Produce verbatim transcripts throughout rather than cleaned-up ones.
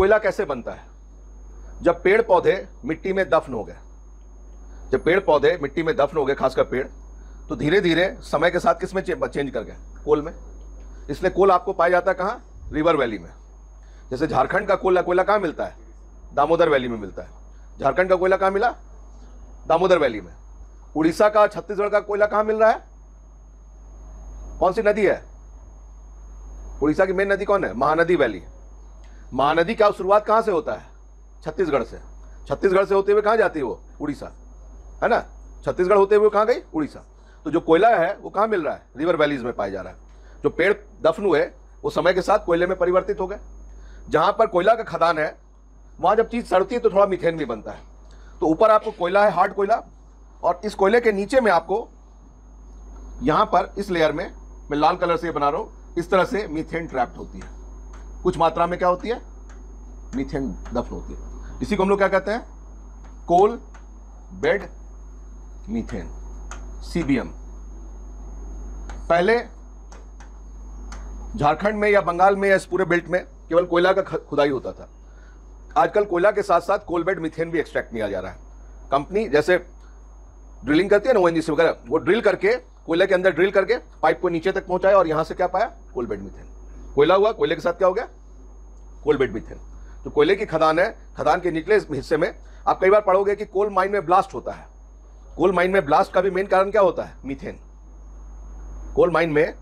कोयला कैसे बनता है? जब पेड़ पौधे मिट्टी में दफन हो गए, जब पेड़ पौधे मिट्टी में दफन हो गए, खासकर पेड़, तो धीरे धीरे समय के साथ किस में चेंज कर गए? कोल में। इसलिए कोल आपको पाया जाता है कहाँ? रिवर वैली में। जैसे झारखंड का कोयला कोयला कहाँ मिलता है? दामोदर वैली में मिलता है। झारखंड का कोयला कहाँ मिला? दामोदर वैली में। उड़ीसा का, छत्तीसगढ़ का कोयला कहाँ मिल रहा है? कौन सी नदी है? उड़ीसा की मेन नदी कौन है? महानदी वैली। महानदी का शुरुआत कहाँ से होता है? छत्तीसगढ़ से। छत्तीसगढ़ से होते हुए कहाँ जाती है वो? उड़ीसा, है ना। छत्तीसगढ़ होते हुए कहाँ गई? उड़ीसा। तो जो कोयला है वो कहाँ मिल रहा है? रिवर वैलीज में पाया जा रहा है। जो पेड़ दफन हुए वो समय के साथ कोयले में परिवर्तित हो गए। जहां पर कोयला का खदान है वहां जब चीज सड़ती है तो थोड़ा मीथेन भी बनता है। तो ऊपर आपको कोयला है, हार्ड कोयला, और इस कोयले के नीचे में आपको यहां पर इस लेयर में, मैं लाल कलर से बना रहा हूं, इस तरह से मीथेन ट्रैप्ड होती है। कुछ मात्रा में क्या होती है? मीथेन दफन होती है। इसी को हम लोग क्या कहते हैं? Coal bed methane, CBM. पहले झारखंड में या बंगाल में या इस पूरे बेल्ट में केवल कोयला का खुदाई होता था। आजकल कोयला के साथ साथ कोल बेड मीथेन भी एक्सट्रैक्ट किया जा रहा है। कंपनी जैसे ड्रिलिंग करती है ना, ओएनजीसी वगैरह, वो ड्रिल करके कोयले के अंदर ड्रिल करके पाइप को नीचे तक पहुंचाया और यहां से क्या पाया? Coal bed methane. कोयला हुआ, कोयले के साथ क्या हो गया? Coal bed methane. तो कोयले की खदान है, खदान के निचले हिस्से में आप कई बार पढ़ोगे कि कोल माइन में ब्लास्ट होता है। कोल माइन में ब्लास्ट का भी मेन कारण क्या होता है? मीथेन। कोल माइन में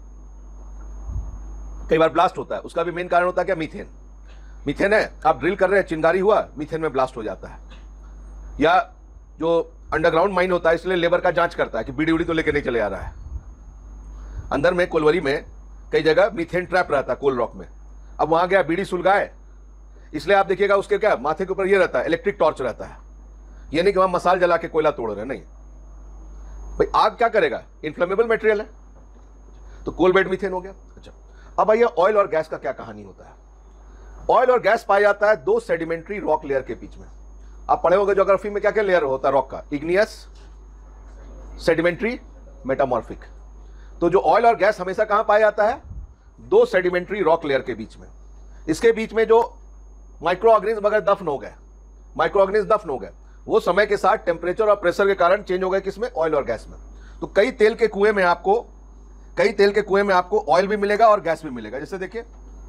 कई बार ब्लास्ट होता है, उसका भी मेन कारण होता है क्या? मीथेन। मीथेन है, आप ड्रिल कर रहे हैं, चिंगारी हुआ, मीथेन में ब्लास्ट हो जाता है। या जो अंडरग्राउंड माइन होता है, इसलिए लेबर का जांच करता है कि बीड़ी उड़ी तो लेके नहीं चले आ रहा है। अंदर में कोलवरी में कई जगह मीथेन ट्रैप रहता है कोल रॉक में। अब वहां गया, बीड़ी सुलगाए, इसलिए आप देखिएगा उसके क्या माथे के ऊपर ये रहता है, इलेक्ट्रिक टॉर्च रहता है। ये नहीं कि वहां मसाल जला के कोयला तोड़ रहे हैं, नहीं भाई। आग क्या करेगा? इन्फ्लेमेबल मटेरियल है। तो कोल बेड मीथेन हो गया। अच्छा, अब आइए ऑयल और गैस का क्या कहानी होता है। ऑयल और गैस पाया जाता है दो सेडिमेंट्री रॉक लेयर के बीच में। आप पढ़े होंगे ज्योग्राफी में क्या क्या लेयर होता है रॉक का? Igneous, sedimentary, metamorphic. तो जो ऑयल और गैस हमेशा कहां पाया जाता है? दो सेडिमेंट्री रॉक लेयर के बीच में। इसके बीच में जो माइक्रो ऑर्गेनिज्म अगर दफन हो गए, माइक्रो ऑर्गेनिज्म दफन हो गए, वो समय के साथ टेम्परेचर और प्रेशर के कारण चेंज हो गए। किसमें? ऑयल और गैस में। तो कई तेल के कुएं में आपको कई तेल के कुएं में आपको ऑयल भी मिलेगा और गैस भी मिलेगा। जैसे देखिए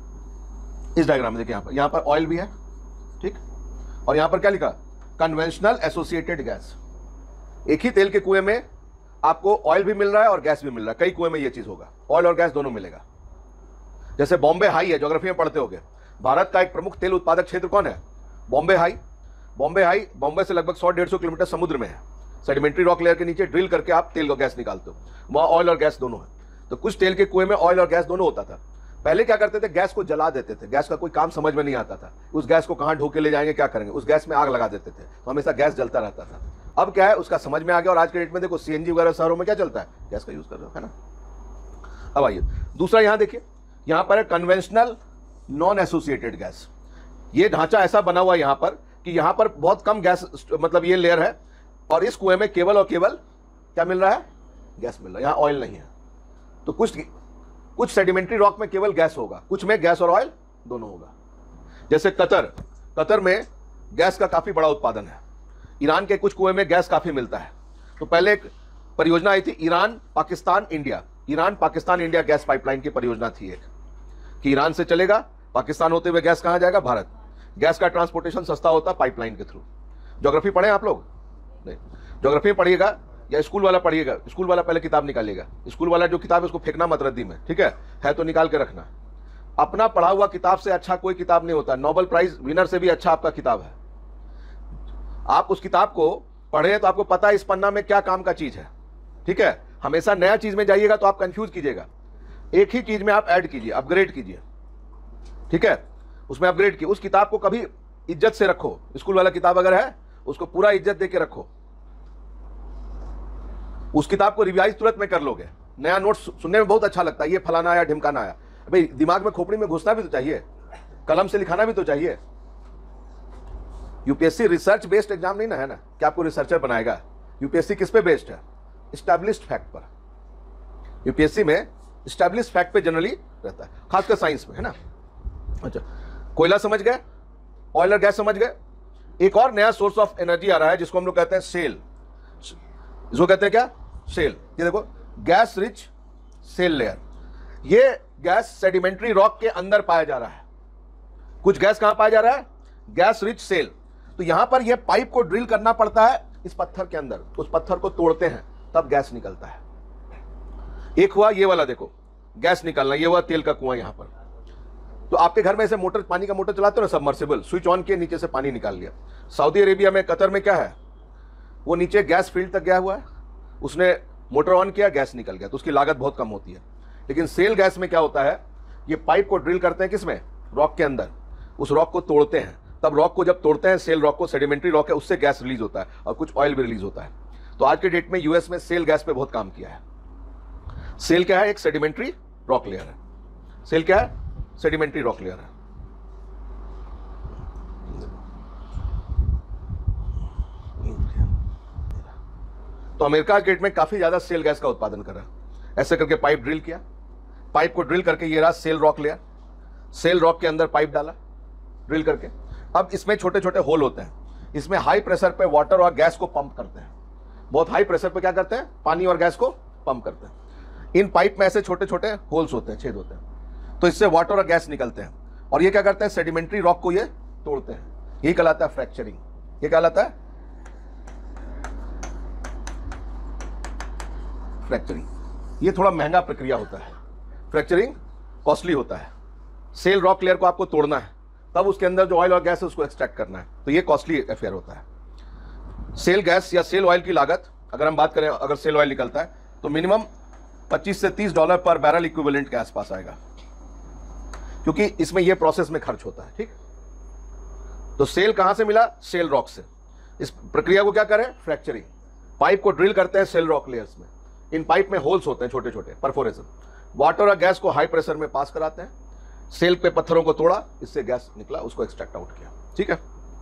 इस डायग्राम में, देखिए यहां पर यहां पर ऑयल भी है, ठीक, और यहां पर क्या लिखा? Conventional associated gas. एक ही तेल के कुएं में आपको ऑयल भी मिल रहा है और गैस भी मिल रहा है। कई कुएं में यह चीज होगा, ऑयल और गैस दोनों मिलेगा। जैसे बॉम्बे हाई है, ज्योग्राफी में पढ़ते होंगे, भारत का एक प्रमुख तेल उत्पादक क्षेत्र कौन है? बॉम्बे हाई। बॉम्बे हाई बॉम्बे से लगभग सौ डेढ़ सौ किलोमीटर समुद्र में है। सेडिमेंट्री रॉक लेयर के नीचे ड्रिल करके आप तेल और गैस निकालते हो, वहां ऑयल और गैस दोनों है। तो कुछ तेल के कुएं में ऑयल और गैस दोनों होता था। पहले क्या करते थे? गैस को जला देते थे। गैस का कोई काम समझ में नहीं आता था, उस गैस को कहां ढोके ले जाएंगे, क्या करेंगे, उस गैस में आग लगा देते थे, तो हमेशा गैस जलता रहता था। अब क्या है, उसका समझ में आ गया और आज के डेट में देखो सीएनजी वगैरह शहरों में क्या चलता है? गैस का यूज कर रहे हो, है ना। अब आइए दूसरा, यहां देखिए, यहां पर है कन्वेंशनल नॉन एसोसिएटेड गैस। ये ढांचा ऐसा बना हुआ है यहां पर कि यहां पर बहुत कम गैस, मतलब ये लेयर है, और इस कुएं में केवल और केवल क्या मिल रहा है? गैस मिल रहा है, यहां ऑयल नहीं है। तो कुछ कुछ सेडिमेंट्री रॉक में केवल गैस होगा, कुछ में गैस और ऑयल दोनों होगा। जैसे कतर, कतर में गैस का काफी बड़ा उत्पादन है। ईरान के कुछ कुएं में गैस काफी मिलता है। तो पहले एक परियोजना आई थी, Iran Pakistan India, Iran Pakistan India gas pipeline की परियोजना थी एक, कि ईरान से चलेगा, पाकिस्तान होते हुए गैस कहां जाएगा? भारत। गैस का ट्रांसपोर्टेशन सस्ता होता पाइपलाइन के थ्रू। ज्योग्राफी पढ़े आप लोग? नहीं, ज्योग्राफी पढ़िएगा या स्कूल वाला पढ़िएगा। स्कूल वाला पहले किताब निकालिएगा, स्कूल वाला जो किताब है उसको फेंकना मत रद्दी में, ठीक है है तो निकाल के रखना। अपना पढ़ा हुआ किताब से अच्छा कोई किताब नहीं होता। नोबेल प्राइज विनर से भी अच्छा आपका किताब है। आप उस किताब को पढ़े तो आपको पता है इस पन्ना में क्या काम का चीज है, ठीक है। हमेशा नया चीज में जाइएगा तो आप कंफ्यूज कीजिएगा। एक ही चीज में आप ऐड कीजिए, अपग्रेड कीजिए, ठीक है, उसमें अपग्रेड कीजिए। उस किताब को कभी इज्जत से रखो। स्कूल वाला किताब अगर है उसको पूरा इज्जत देके रखो। उस किताब को रिवाइज तुरंत में कर लोगे। नया नोट सुनने में बहुत अच्छा लगता है, ये फलाना आया, ढिमकाना आया, भाई दिमाग में खोपड़ी में घुसना भी तो चाहिए, कलम से लिखाना भी तो चाहिए। यूपीएससी रिसर्च बेस्ड एग्जाम नहीं ना है ना, क्या आपको रिसर्चर बनाएगा। यूपीएससी किस पे बेस्ड है? एस्टैब्लिश्ड फैक्ट पर। यूपीएससी में एस्टैब्लिश्ड फैक्ट पे जनरली रहता है, खासकर साइंस में, है ना। अच्छा, कोयला समझ गए, ऑयल और गैस समझ गए। एक और नया सोर्स ऑफ एनर्जी आ रहा है जिसको हम लोग कहते हैं सेल। इसको कहते हैं क्या? सेल। ये देखो, गैस रिच सेल लेयर। ये गैस सेडिमेंट्री रॉक के अंदर पाया जा रहा है। कुछ गैस कहां पाया जा रहा है? Gas rich shale. तो यहां पर यह पाइप को ड्रिल करना पड़ता है इस पत्थर के अंदर, उस पत्थर को तोड़ते हैं तब गैस निकलता है। एक हुआ ये वाला, देखो गैस निकलना, ये हुआ तेल का कुआं यहां पर। तो आपके घर में ऐसे मोटर, पानी का मोटर चलाते हो ना, सबमर्सिबल, स्विच ऑन किया, नीचे से पानी निकाल लिया। सऊदी अरेबिया में, कतर में क्या है, वो नीचे गैस फील्ड तक गया हुआ है, उसने मोटर ऑन किया, गैस निकल गया, तो उसकी लागत बहुत कम होती है। लेकिन सेल गैस में क्या होता है, ये पाइप को ड्रिल करते हैं किसमें? रॉक के अंदर। उस रॉक को तोड़ते हैं, तब रॉक को जब तोड़ते हैं, सेल रॉक को, सेडिमेंट्री रॉक है, उससे गैस रिलीज होता है और कुछ ऑयल भी रिलीज होता है। तो आज के डेट में यूएस में सेल गैस पे बहुत काम किया है। सेल क्या है? एक सेडिमेंट्री रॉक लेयर है। सेल क्या है? सेडिमेंट्री रॉक लेयर है। तो अमेरिका के डेट में काफी ज्यादा सेल गैस का उत्पादन कर रहा है। ऐसे करके पाइप ड्रिल किया, पाइप को ड्रिल करके ये रहा shale rock layer. Shale rock के अंदर पाइप डाला ड्रिल करके। अब इसमें छोटे छोटे होल होते हैं, इसमें हाई प्रेशर पे वाटर और गैस को पंप करते हैं। बहुत हाई प्रेशर पे क्या करते हैं? पानी और गैस को पंप करते हैं। इन पाइप में ऐसे छोटे छोटे होल्स होते हैं, छेद होते हैं, तो इससे वाटर और गैस निकलते हैं। और ये क्या करते हैं? सेडिमेंट्री रॉक को ये तोड़ते हैं। यही कहलाता है फ्रैक्चरिंग। ये कहलाता है फ्रैक्चरिंग। ये थोड़ा महंगा प्रक्रिया होता है, फ्रैक्चरिंग कॉस्टली होता है। सेल रॉक लेयर को आपको तोड़ना है, तब उसके अंदर जो ऑयल और गैस है उसको एक्सट्रैक्ट करना है, तो ये कॉस्टली अफेयर होता है। सेल गैस या सेल ऑयल की लागत, अगर हम बात करें, अगर सेल ऑयल निकलता है तो मिनिमम पच्चीस से तीस डॉलर पर बैरल इक्विवेलेंट के आसपास आएगा, क्योंकि इसमें यह प्रोसेस में खर्च होता है। ठीक, तो सेल कहां से मिला? सेल रॉक से। इस प्रक्रिया को क्या करें? फ्रैक्चरिंग। पाइप को ड्रिल करते हैं सेल रॉक लेयर्स में। इन पाइप में होल्स होते हैं, छोटे छोटे परफोरेशन। वाटर और गैस को हाई प्रेशर में पास कराते हैं। सेल पे पत्थरों को तोड़ा, इससे गैस निकला, उसको एक्सट्रैक्ट आउट किया। ठीक है,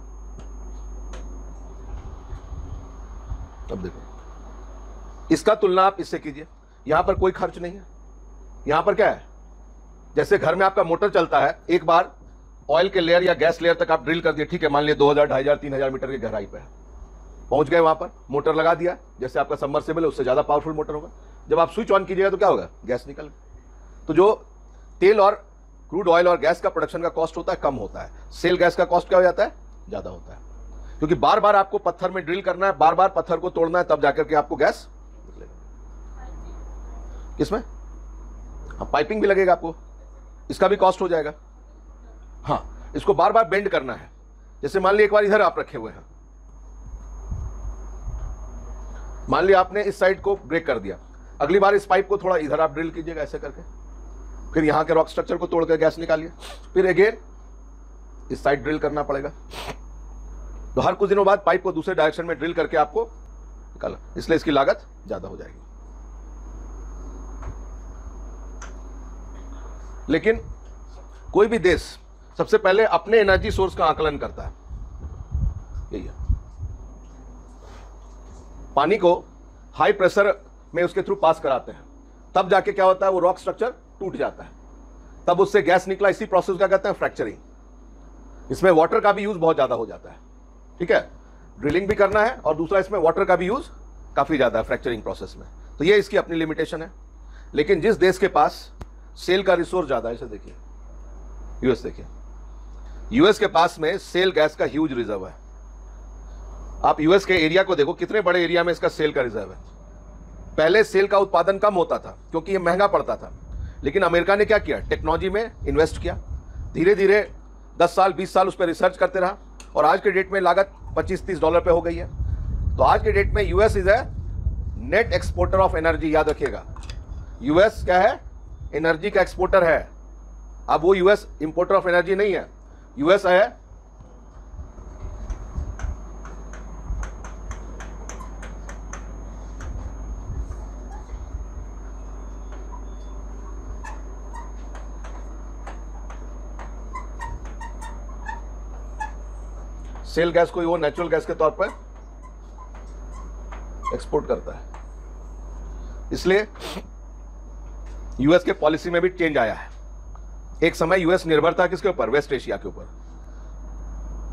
अब देखो, इसका तुलना आप इससे कीजिए। यहां पर कोई खर्च नहीं है। यहां पर क्या है? जैसे घर में आपका मोटर चलता है, एक बार ऑयल के लेयर या गैस लेयर तक आप ड्रिल कर दिए, ठीक है, मान लिया दो हजार, ढाई हजार, तीन हजार मीटर की गहराई पे है, पहुंच गए, वहां पर मोटर लगा दिया। जैसे आपका सबमर्सिबल है, उससे ज्यादा पावरफुल मोटर होगा। जब आप स्विच ऑन कीजिएगा तो क्या होगा? गैस निकल गई। तो जो तेल और क्रूड ऑयल और गैस का प्रोडक्शन का कॉस्ट होता है, कम होता है। सेल गैस का कॉस्ट क्या हो जाता है? ज्यादा होता है, क्योंकि बार बार आपको पत्थर में ड्रिल करना है, बार बार पत्थर को तोड़ना है, तब जाकर के आपको गैस निकलेगा। किसमें? हाँ, पाइपिंग भी लगेगा आपको, इसका भी कॉस्ट हो जाएगा। हाँ, इसको बार बार बेंड करना है। जैसे मान लिया एक बार इधर आप रखे हुए हैं, मान लिया आपने इस साइड को ब्रेक कर दिया, अगली बार इस पाइप को थोड़ा इधर आप ड्रिल कीजिएगा ऐसे करके, फिर यहां के रॉक स्ट्रक्चर को तोड़कर गैस निकालिए, फिर अगेन इस साइड ड्रिल करना पड़ेगा। तो हर कुछ दिनों बाद पाइप को दूसरे डायरेक्शन में ड्रिल करके आपको निकालना, इसलिए इसकी लागत ज्यादा हो जाएगी। लेकिन कोई भी देश सबसे पहले अपने एनर्जी सोर्स का आकलन करता है। यही है, पानी को हाई प्रेशर में उसके थ्रू पास कराते हैं, तब जाके क्या होता है? वो रॉक स्ट्रक्चर टूट जाता है, तब उससे गैस निकला। इसी प्रोसेस क्या कहते हैं? फ्रैक्चरिंग। इसमें वाटर का भी यूज बहुत ज्यादा हो जाता है। ठीक है, ड्रिलिंग भी करना है और दूसरा इसमें वाटर का भी यूज काफी ज्यादा है फ्रैक्चरिंग प्रोसेस में। तो ये इसकी अपनी लिमिटेशन है। लेकिन जिस देश के पास सेल का रिसोर्स ज्यादा है, इसे देखिए, यूएस देखिए, यूएस के पास में सेल गैस का ह्यूज रिजर्व है। आप यूएस के एरिया को देखो, कितने बड़े एरिया में इसका सेल का रिजर्व है। पहले सेल का उत्पादन कम होता था क्योंकि ये महंगा पड़ता था, लेकिन अमेरिका ने क्या किया? टेक्नोलॉजी में इन्वेस्ट किया, धीरे धीरे दस साल बीस साल उस पर रिसर्च करते रहा, और आज के डेट में लागत पच्चीस तीस डॉलर पे हो गई है। तो आज के डेट में US is a net exporter of energy. याद रखिएगा, यूएस क्या है? एनर्जी का एक्सपोर्टर है। अब वो यूएस इंपोर्टर ऑफ एनर्जी नहीं है, यूएस है सेल गैस को वो नेचुरल गैस के तौर पर एक्सपोर्ट करता है। इसलिए यूएस के पॉलिसी में भी चेंज आया है। एक समय यूएस निर्भर था किसके ऊपर? वेस्ट एशिया के ऊपर।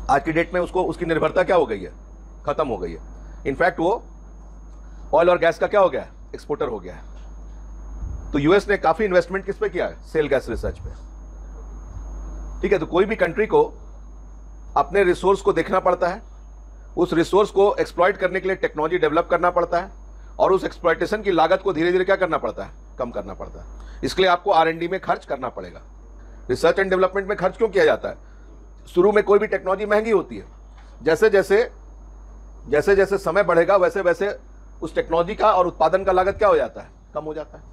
आज की डेट में उसको उसकी निर्भरता क्या हो गई है, खत्म हो गई है। इनफैक्ट वो ऑयल और गैस का क्या हो गया है, एक्सपोर्टर हो गया है। तो यूएस ने काफी इन्वेस्टमेंट किस पे किया है, सेल गैस रिसर्च पे। ठीक है, तो कोई भी कंट्री को अपने रिसोर्स को देखना पड़ता है, उस रिसोर्स को एक्सप्लॉइट करने के लिए टेक्नोलॉजी डेवलप करना पड़ता है, और उस एक्सप्लॉइटेशन की लागत को धीरे धीरे क्या करना पड़ता है, कम करना पड़ता है। इसके लिए आपको आर एंड डी में खर्च करना पड़ेगा। रिसर्च एंड डेवलपमेंट में खर्च क्यों किया जाता है? शुरू में कोई भी टेक्नोलॉजी महंगी होती है, जैसे जैसे जैसे जैसे समय बढ़ेगा वैसे वैसे उस टेक्नोलॉजी का और उत्पादन का लागत क्या हो जाता है, कम हो जाता है।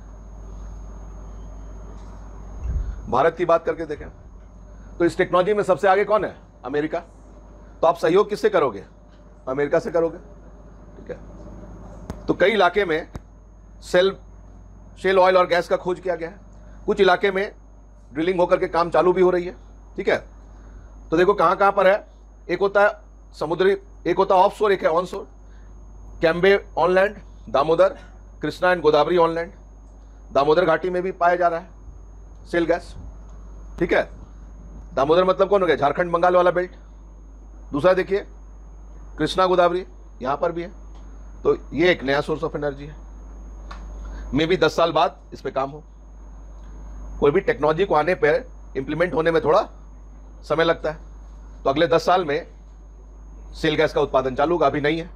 भारत की बात करके देखें तो इस टेक्नोलॉजी में सबसे आगे कौन है, अमेरिका। तो आप सहयोग किससे करोगे, अमेरिका से करोगे। ठीक है, तो कई इलाके में सेल शेल ऑयल और गैस का खोज किया गया है, कुछ इलाके में ड्रिलिंग होकर के काम चालू भी हो रही है। ठीक है, तो देखो कहां कहां पर है, एक होता है समुद्री, एक होता है ऑफशोर, एक है onshore. Cambay onland, Damodar, Krishna and Godavari onland, Damodar घाटी में भी पाया जा रहा है सेल गैस। ठीक है, दामोदर मतलब कौन हो गया, झारखंड बंगाल वाला बेल्ट। दूसरा देखिए कृष्णा गोदावरी, यहां पर भी है। तो ये एक नया सोर्स ऑफ एनर्जी है, मे भी दस साल बाद इस पे काम हो। कोई भी टेक्नोलॉजी को आने पर इंप्लीमेंट होने में थोड़ा समय लगता है, तो अगले दस साल में सेल गैस का उत्पादन चालू होगा, अभी नहीं है।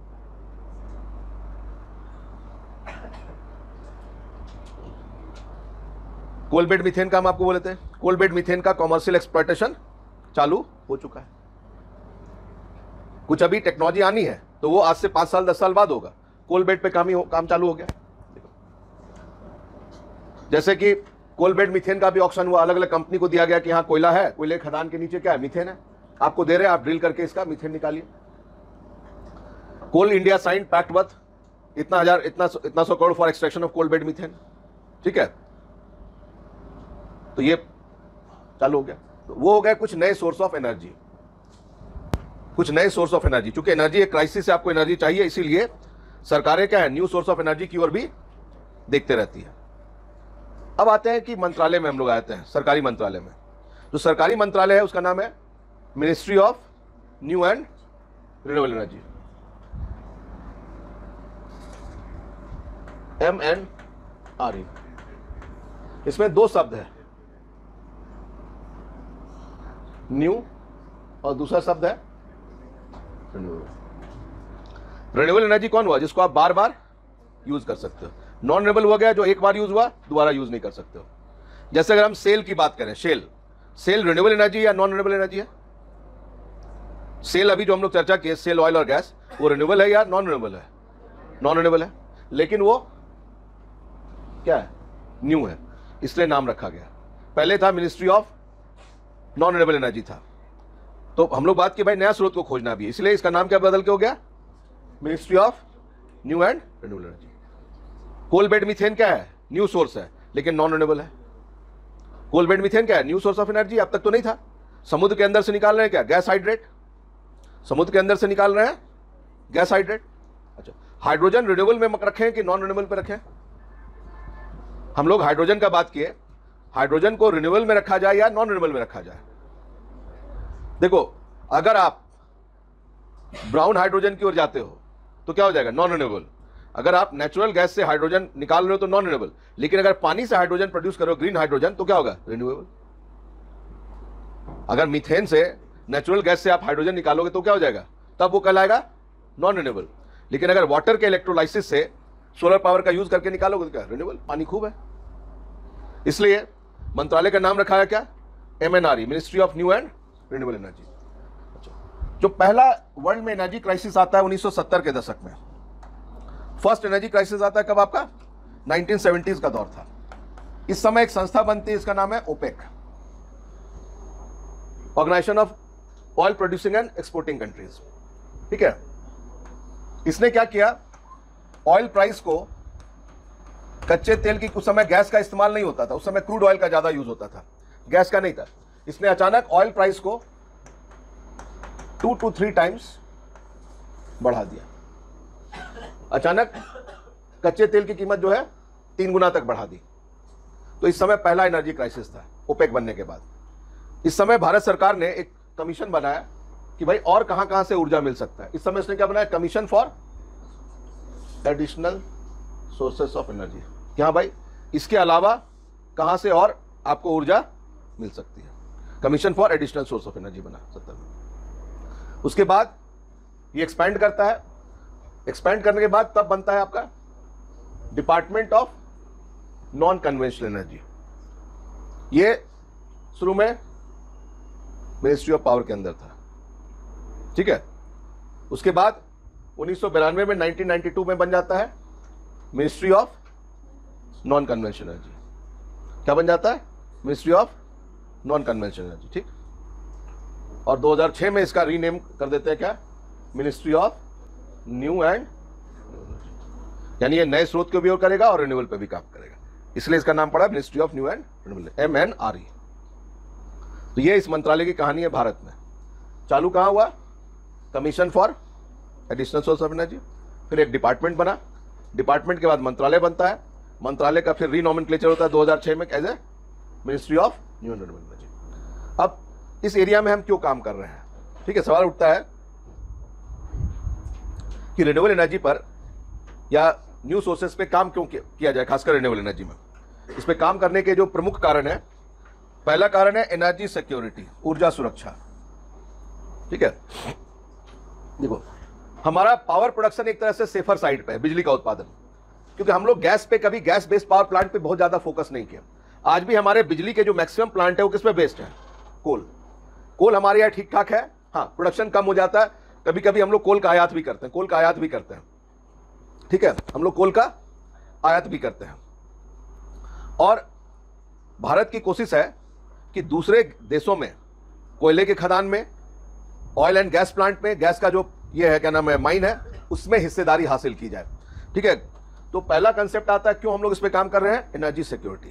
कोल बेड मीथेन का हम आपको बोले थे, कोल बेड मीथेन का कॉमर्शियल एक्सप्लॉयटेशन चालू हो चुका है। कुछ अभी टेक्नोलॉजी आनी है तो वो आज से पांच साल दस साल बाद होगा। कोल बेड पे काम ही हो, काम चालू हो गया। जैसे कि कोल बेड मीथेन का भी ऑक्शन हुआ, अलग अलग कंपनी को दिया गया कि हाँ कोयला है, कोयले खदान के नीचे क्या है, मीथेन है, आपको दे रहे हैं, आप ड्रिल करके इसका मीथेन निकालिए। Coal India sign pact worth इतना हजार इतना इतना सौ crore for extraction of coal bed methane. ठीक है, तो ये चालू हो गया। तो वो हो गया कुछ नए सोर्स ऑफ एनर्जी, कुछ नए सोर्स ऑफ एनर्जी। क्योंकि एनर्जी एक क्राइसिस से आपको एनर्जी चाहिए, इसीलिए सरकारें क्या है, न्यू सोर्स ऑफ एनर्जी की ओर भी देखते रहती है। अब आते हैं कि मंत्रालय में हम लोग आते हैं, सरकारी मंत्रालय में। जो सरकारी मंत्रालय है उसका नाम है ministry of new and renewable energy, M N R E. इसमें दो शब्द है, न्यू और दूसरा शब्द है रिन्यूएबल। रिन्यूएबल एनर्जी कौन हुआ, जिसको आप बार बार यूज कर सकते हो। नॉन रिन्यूएबल हो गया जो एक बार यूज हुआ दोबारा यूज नहीं कर सकते हो। जैसे अगर हम सेल की बात करें, शेल सेल रिन्यूएबल एनर्जी या नॉन रिन्यूएबल एनर्जी है? सेल अभी जो हम लोग चर्चा किए, सेल ऑयल और गैस, वो रिन्यूएबल है या नॉन रिन्यूएबल है? नॉन रिन्यूएबल है, लेकिन वो क्या है, न्यू है, इसलिए नाम रखा गया। पहले था ministry of non renewable energy था। तो हम लोग बात की भाई नया स्रोत को खोजना भी है, इसलिए इसका नाम क्या बदल के हो गया, ministry of new and renewable energy. Coal bed methane क्या है, न्यू सोर्स है लेकिन नॉन रिन्यूएबल है। कोल बेड मीथेन क्या है, न्यू सोर्स ऑफ एनर्जी, अब तक तो नहीं था। समुद्र के अंदर से निकाल रहे हैं क्या, गैस हाइड्रेट, समुद्र के अंदर से निकाल रहे हैं गैस हाइड्रेट। अच्छा, हाइड्रोजन रिन्यूएबल में रखें कि नॉन रिन्यूएबल पे रखें? हम लोग हाइड्रोजन का बात किए, हाइड्रोजन को रिन्यूएबल में रखा जाए या नॉन रिन्यूएबल में रखा जाए? देखो, अगर आप ब्राउन हाइड्रोजन की ओर जाते हो तो क्या हो जाएगा, नॉन रिन्यूएबल। अगर आप नेचुरल गैस से हाइड्रोजन निकाल रहे हो तो नॉन रिन्यूएबल, लेकिन अगर पानी से हाइड्रोजन प्रोड्यूस करो, ग्रीन हाइड्रोजन, तो क्या होगा, रिन्यूएबल। अगर मीथेन से, नेचुरल गैस से आप हाइड्रोजन निकालोगे तो क्या हो जाएगा, तब वो कहलाएगा नॉन रिन्यूएबल। लेकिन अगर वाटर के इलेक्ट्रोलाइसिस से सोलर पावर का यूज करके निकालोगे तो क्या, रिन्यूएबल, पानी खूब है। इसलिए मंत्रालय का नाम रखा है क्या, M N R E, ministry of new and renewable energy. जो पहला वर्ल्ड में एनर्जी क्राइसिस आता है उन्नीस सौ सत्तर के दशक में। फर्स्ट एनर्जी क्राइसिस आता है कब, आपका नाइनटीन सेवेंटीज़ का दौर था। इस समय एक संस्था बनती है, इसका नाम है OPEC, organisation of oil producing and exporting countries. ठीक है, इसने क्या किया, ऑयल प्राइस को, कच्चे तेल की, उस समय गैस का इस्तेमाल नहीं होता था, उस समय क्रूड ऑयल का ज्यादा यूज होता था, गैस का नहीं था। इसने अचानक ऑयल प्राइस को टू टू थ्री टाइम्स बढ़ा दिया। अचानक कच्चे तेल की कीमत जो है तीन गुना तक बढ़ा दी। तो इस समय पहला एनर्जी क्राइसिस था ओपेक बनने के बाद। इस समय भारत सरकार ने एक कमीशन बनाया कि भाई और कहां कहां से ऊर्जा मिल सकता है। इस समय इसने क्या बनाया, commission for additional sources of energy. क्या भाई इसके अलावा कहां से और आपको ऊर्जा मिल सकती है, commission for additional source of energy बना सत्तर में। उसके बाद ये एक्सपैंड करता है, एक्सपैंड करने के बाद तब बनता है आपका department of non conventional energy. ये शुरू में मिनिस्ट्री ऑफ पावर के अंदर था, ठीक है। उसके बाद उन्नीस सौ बिरानवे में नाइनटीन नाइंटी टू में बन जाता है ministry of non conventional energy. क्या बन जाता है, ministry of non conventional energy, ठीक। और दो हज़ार छह में इसका रीनेम कर देते हैं क्या, मिनिस्ट्री ऑफ न्यू एंड, यानी ये नए स्रोत के उपयोग करेगा और रिन्यूएबल पे भी काम करेगा, इसलिए इसका नाम पड़ा ministry of new and renewable, M N R E. तो ये इस मंत्रालय की कहानी है भारत में। चालू कहां हुआ, commission for additional source of energy, फिर एक डिपार्टमेंट बना, डिपार्टमेंट के बाद मंत्रालय बनता है, मंत्रालय का फिर रीनोमेनक्लेचर होता है दो हज़ार छह में as a ministry of new and renewable energy. अब इस एरिया में हम क्यों काम कर रहे हैं, ठीक है। सवाल उठता है कि रिन्यूएबल एनर्जी पर या न्यू सोर्सेस पे काम क्यों किया जाए, खासकर रिन्यूएबल एनर्जी में। इस पे काम करने के जो प्रमुख कारण है, पहला कारण है एनर्जी सिक्योरिटी, ऊर्जा सुरक्षा, ठीक है। देखो हमारा पावर प्रोडक्शन एक तरह से सेफर साइड पे है, बिजली का उत्पादन, क्योंकि हम लोग गैस पे कभी गैस बेस्ड पावर प्लांट पे बहुत ज्यादा फोकस नहीं किया। आज भी हमारे बिजली के जो मैक्सिमम प्लांट है वो किस पे बेस्ड है, कोल। कोल हमारे यहाँ ठीक ठाक है, हाँ प्रोडक्शन कम हो जाता है, कभी कभी हम लोग कोल का आयात भी करते हैं, कोल का आयात भी करते हैं, ठीक है, हम लोग कोल का आयात भी करते हैं। और भारत की कोशिश है कि दूसरे देशों में कोयले के खदान में, ऑयल एंड गैस प्लांट में, गैस का जो ये है क्या नाम है माइन है, उसमें हिस्सेदारी हासिल की जाए, ठीक है। तो पहला कंसेप्ट आता है क्यों हम लोग इस पे काम कर रहे हैं, एनर्जी सिक्योरिटी।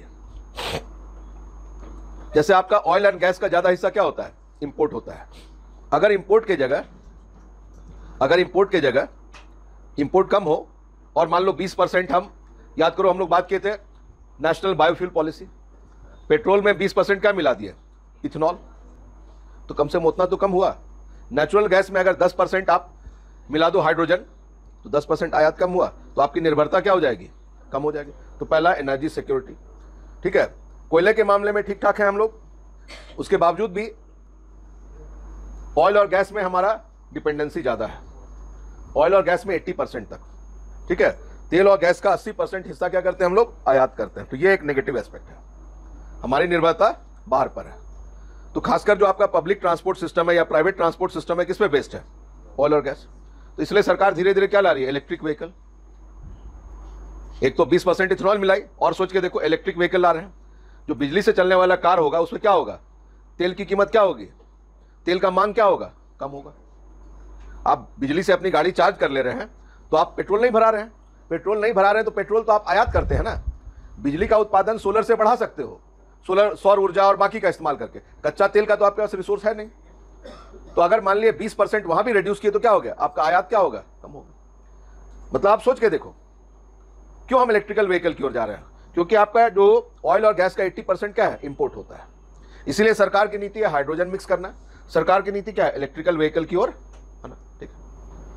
जैसे आपका ऑयल एंड गैस का ज्यादा हिस्सा क्या होता है, इंपोर्ट होता है। अगर इंपोर्ट के जगह अगर इंपोर्ट के जगह इंपोर्ट कम हो और मान लो बीस परसेंट, हम याद करो हम लोग बात किए थे नेशनल बायोफ्यूल पॉलिसी, पेट्रोल में बीस परसेंट क्या मिला दिए, इथेनॉल, तो कम से कम उतना तो कम हुआ। नेचुरल गैस में अगर दस परसेंट आप मिला दो हाइड्रोजन, तो दस परसेंट आयात कम हुआ, तो आपकी निर्भरता क्या हो जाएगी, कम हो जाएगी। तो पहला एनर्जी सिक्योरिटी, ठीक है। कोयले के मामले में ठीक ठाक है हम लोग, उसके बावजूद भी ऑयल और गैस में हमारा डिपेंडेंसी ज्यादा है, ऑयल और गैस में अस्सी परसेंट तक, ठीक है। तेल और गैस का अस्सी परसेंट हिस्सा क्या करते हैं हम लोग, आयात करते हैं। तो ये एक नेगेटिव एस्पेक्ट है, हमारी निर्भरता बाहर पर है। तो खासकर जो आपका पब्लिक ट्रांसपोर्ट सिस्टम है या प्राइवेट ट्रांसपोर्ट सिस्टम है, किस पे बेस्ड है, ऑयल और गैस। तो इसलिए सरकार धीरे धीरे क्या ला रही है, इलेक्ट्रिक व्हीकल। एक तो बीस परसेंट इथेनॉल मिलाई, और सोच के देखो इलेक्ट्रिक व्हीकल ला रहे हैं। जो बिजली से चलने वाला कार होगा उसमें क्या होगा, तेल की कीमत क्या होगी, तेल का मांग क्या होगा, कम होगा। आप बिजली से अपनी गाड़ी चार्ज कर ले रहे हैं तो आप पेट्रोल नहीं भरा रहे हैं, पेट्रोल नहीं भरा रहे हैं तो पेट्रोल तो आप आयात करते हैं ना। बिजली का उत्पादन सोलर से बढ़ा सकते हो, सोलर सौर ऊर्जा और बाकी का इस्तेमाल करके, कच्चा तेल का तो आपके पास रिसोर्स है नहीं। तो अगर मान लिया बीस परसेंट वहां भी रिड्यूस किए तो क्या हो गया, आपका आयात क्या होगा, कम होगा। मतलब आप सोच के देखो क्यों हम इलेक्ट्रिकल व्हीकल की ओर जा रहे हैं, क्योंकि आपका जो ऑयल और गैस का अस्सी परसेंट क्या है, इंपोर्ट होता है। इसीलिए सरकार की नीति है हाइड्रोजन मिक्स करना, सरकार की नीति क्या है, इलेक्ट्रिकल व्हीकल की ओर आना, ठीक है।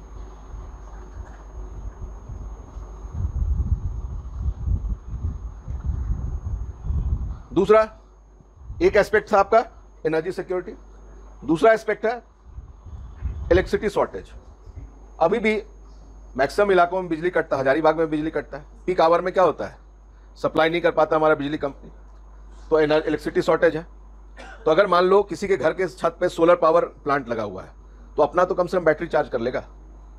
दूसरा एक एस्पेक्ट था आपका एनर्जी सिक्योरिटी, दूसरा एस्पेक्ट है इलेक्ट्रिसिटी शॉर्टेज। अभी भी मैक्सिमम इलाकों में बिजली कटता है, हजारीबाग में बिजली कटता है, पीक आवर में क्या होता है, सप्लाई नहीं कर पाता हमारा बिजली कंपनी, तो इलेक्ट्रिसिटी शॉर्टेज है। तो अगर मान लो किसी के घर के छत पे सोलर पावर प्लांट लगा हुआ है, तो अपना तो कम से कम बैटरी चार्ज कर लेगा,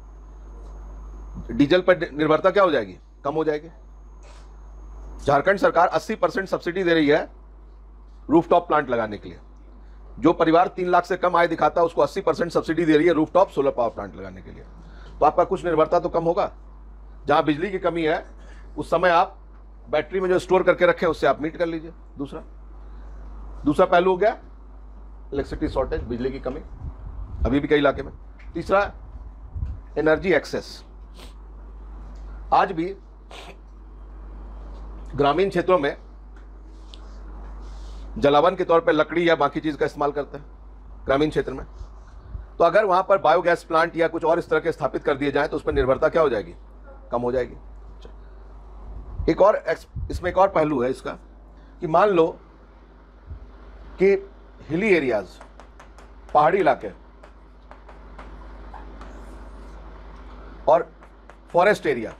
डीजल पर निर्भरता क्या हो जाएगी, कम हो जाएगी। झारखंड सरकार अस्सी परसेंट सब्सिडी दे रही है रूफटॉप प्लांट लगाने के लिए। जो परिवार तीन लाख से कम आय दिखाता है उसको अस्सी परसेंट सब्सिडी दे रही है रूफटॉप सोलर पावर प्लांट लगाने के लिए। तो आपका कुछ निर्भरता तो कम होगा। जहां बिजली की कमी है उस समय आप बैटरी में जो स्टोर करके रखे उससे आप मीट कर लीजिए। दूसरा दूसरा पहलू हो गया इलेक्ट्रिसिटी शॉर्टेज, बिजली की कमी अभी भी कई इलाके में। तीसरा एनर्जी एक्सेस। आज भी ग्रामीण क्षेत्रों में जलावन के तौर पर लकड़ी या बाकी चीज का इस्तेमाल करते हैं, ग्रामीण क्षेत्र में। तो अगर वहां पर बायोगैस प्लांट या कुछ और इस तरह के स्थापित कर दिए जाए तो उस पर निर्भरता क्या हो जाएगी, कम हो जाएगी। एक और इसमें एक और पहलू है इसका कि मान लो कि हिली एरियाज, पहाड़ी इलाके और फॉरेस्ट एरिया,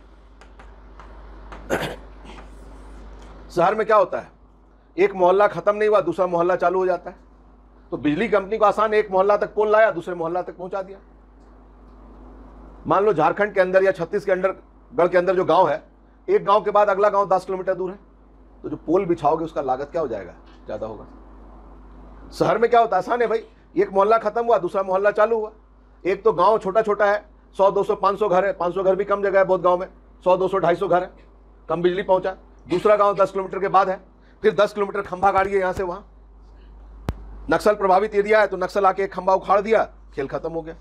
शहर में क्या होता है, एक मोहल्ला खत्म नहीं हुआ दूसरा मोहल्ला चालू हो जाता है। तो बिजली कंपनी को आसान, एक मोहल्ला तक पोल लाया दूसरे मोहल्ला तक पहुंचा दिया। मान लो झारखंड के अंदर या छत्तीस के अंदर गढ़ के अंदर जो गांव है, एक गांव के बाद अगला गांव दस किलोमीटर दूर है, तो जो पोल बिछाओगे उसका लागत क्या हो जाएगा, ज्यादा होगा। शहर में क्या होता है, आसान है भाई, एक मोहल्ला खत्म हुआ दूसरा मोहल्ला चालू हुआ। एक तो गांव छोटा छोटा है, सौ दो सौ पाँच सौ घर है, पाँच सौ घर भी कम जगह है बहुत गांव में, सौ दो सौ ढाई सौ घर है, कम बिजली पहुंचा। दूसरा गांव दस किलोमीटर के बाद है, फिर दस किलोमीटर खंभा गाड़ी है यहाँ से वहां, नक्सल प्रभावित एरिया है तो नक्सल आके एक खंभा उखाड़ दिया, खेल खत्म हो गया।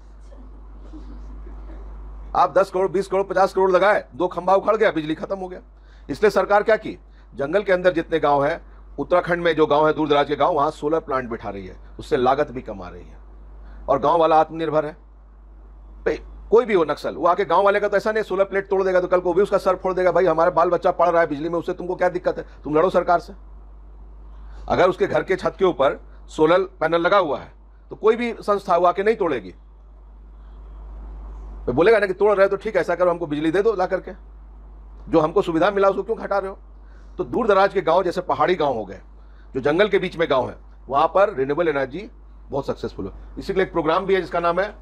आप दस करोड़ बीस करोड़ पचास करोड़ लगाए, दो खंभा उखड़ गया, बिजली खत्म हो गया। इसलिए सरकार क्या की, जंगल के अंदर जितने गांव है, उत्तराखंड में जो गांव है दूर दराज के गांव, वहां सोलर प्लांट बिठा रही है, उससे लागत भी कमा रही है और गांव वाला आत्मनिर्भर है। कोई भी हो नक्सल, वो आके गांव वाले का तो ऐसा नहीं सोलर प्लेट तोड़ देगा तो कल को भी उसका सर फोड़ देगा, भाई हमारा बाल बच्चा पढ़ रहा है बिजली में, उससे तुमको क्या दिक्कत है, तुम लड़ो सरकार से। अगर उसके घर के छत के ऊपर सोलर पैनल लगा हुआ है तो कोई भी संस्था वो आके नहीं तोड़ेगी, तो बोलेगा ना कि तोड़ रहे हो तो ठीक है, ऐसा करो हमको बिजली दे दो ला करके, जो हमको सुविधा मिला उसको क्यों घटा रहे हो। तो दूर दराज के गांव जैसे पहाड़ी गांव हो गए, जो जंगल के बीच में गांव है, वहां पर रिन्यूएबल एनर्जी बहुत सक्सेसफुल है। इसी के लिए एक प्रोग्राम भी है जिसका नाम है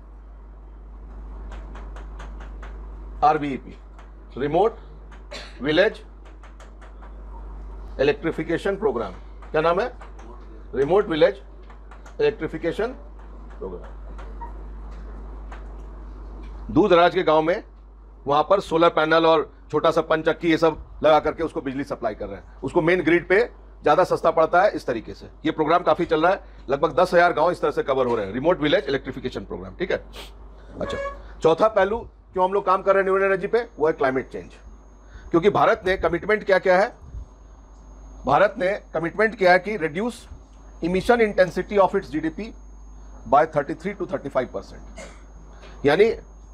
RVEP, remote village electrification programme. क्या नाम है, रिमोट विलेज इलेक्ट्रिफिकेशन प्रोग्राम। दूर दराज के गांव में वहां पर सोलर पैनल और छोटा सा पंचक्की ये सब लगा करके उसको बिजली सप्लाई कर रहे हैं, उसको मेन ग्रिड पे ज्यादा सस्ता पड़ता है। इस तरीके से ये प्रोग्राम काफी चल रहा है, लगभग दस हजार गांव इस तरह से कवर हो रहे हैं, रिमोट विलेज इलेक्ट्रिफिकेशन प्रोग्राम। ठीक है, अच्छा, चौथा पहलू क्यों हम लोग काम कर रहे हैं रिन्यूएबल एनर्जी पे, वो है क्लाइमेट चेंज। क्योंकि भारत ने कमिटमेंट क्या क्या है, भारत ने कमिटमेंट किया है कि reduce emission intensity of its GDP by thirty three to thirty five percent. यानी